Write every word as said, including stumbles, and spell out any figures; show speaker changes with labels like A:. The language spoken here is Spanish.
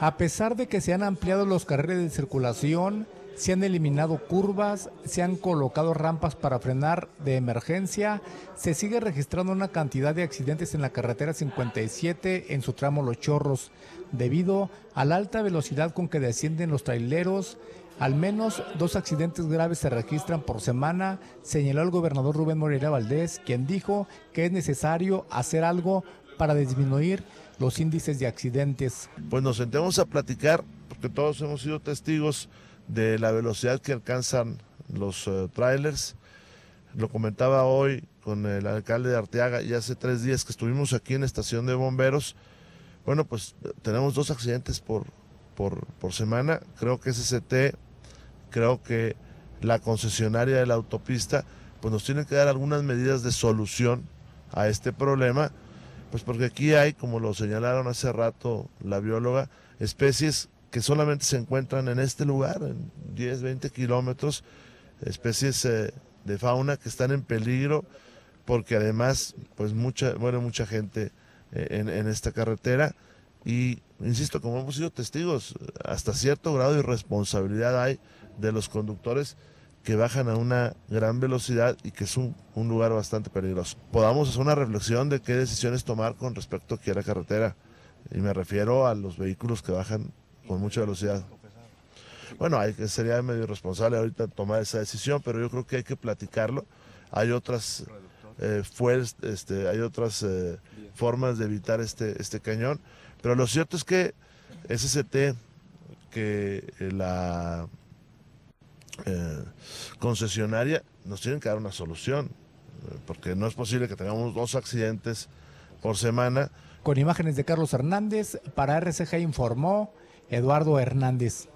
A: A pesar de que se han ampliado los carriles de circulación, se han eliminado curvas, se han colocado rampas para frenar de emergencia, se sigue registrando una cantidad de accidentes en la carretera cincuenta y siete en su tramo Los Chorros, debido a la alta velocidad con que descienden los traileros. Al menos dos accidentes graves se registran por semana, señaló el gobernador Rubén Moreira Valdés, quien dijo que es necesario hacer algo para disminuir los índices de accidentes.
B: Pues nos sentemos a platicar, porque todos hemos sido testigos de la velocidad que alcanzan los uh, trailers. Lo comentaba hoy con el alcalde de Arteaga y hace tres días que estuvimos aquí en la estación de bomberos. Bueno, pues tenemos dos accidentes por, por, por semana. Creo que S C T, creo que la concesionaria de la autopista, pues nos tienen que dar algunas medidas de solución a este problema, pues porque aquí hay, como lo señalaron hace rato la bióloga, especies que solamente se encuentran en este lugar, en diez, veinte kilómetros, especies eh, de fauna que están en peligro, porque además, pues mucha, muere mucha gente eh, en, en esta carretera, y insisto, como hemos sido testigos, hasta cierto grado de irresponsabilidad hay de los conductores que bajan a una gran velocidad y que es un, un lugar bastante peligroso. Podamos hacer una reflexión de qué decisiones tomar con respecto aquí a la carretera, y me refiero a los vehículos que bajan con mucha velocidad. Bueno, hay que sería medio irresponsable ahorita tomar esa decisión, pero yo creo que hay que platicarlo. Hay otras eh, fuerzas, este, hay otras eh, formas de evitar este, este cañón, pero lo cierto es que S C T, que eh, la eh, concesionaria nos tienen que dar una solución, eh, porque no es posible que tengamos dos accidentes por semana.
A: Con imágenes de Carlos Hernández, para R C G informó Eduardo Hernández.